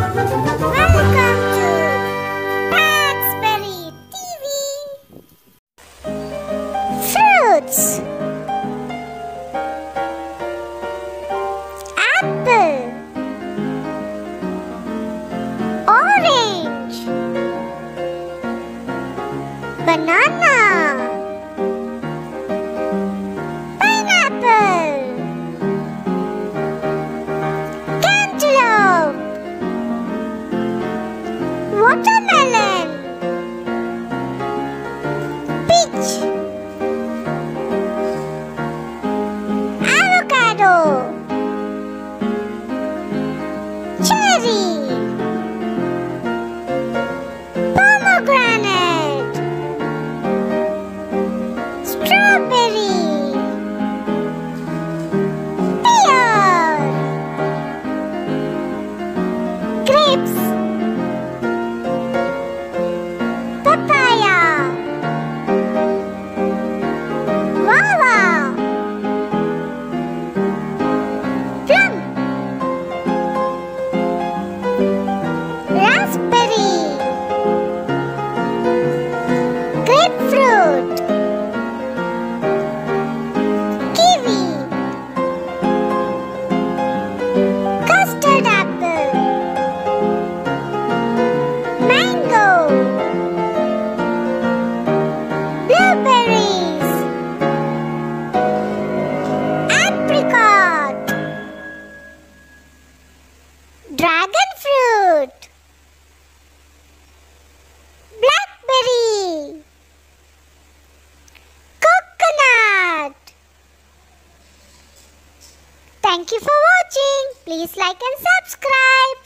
Welcome to PAXBERRY TV. Fruits. Apple, orange, banana, pineapple, cantaloupe, watermelon, peach, avocado, cherry, pomegranate, strawberry, pear, grapes, papaya, guava, plum, raspberry, grapefruit, kiwi, custard apple, mango, blueberries, apricot, dragon fruit, blackberry, coconut. Thank you for watching. Please like and subscribe.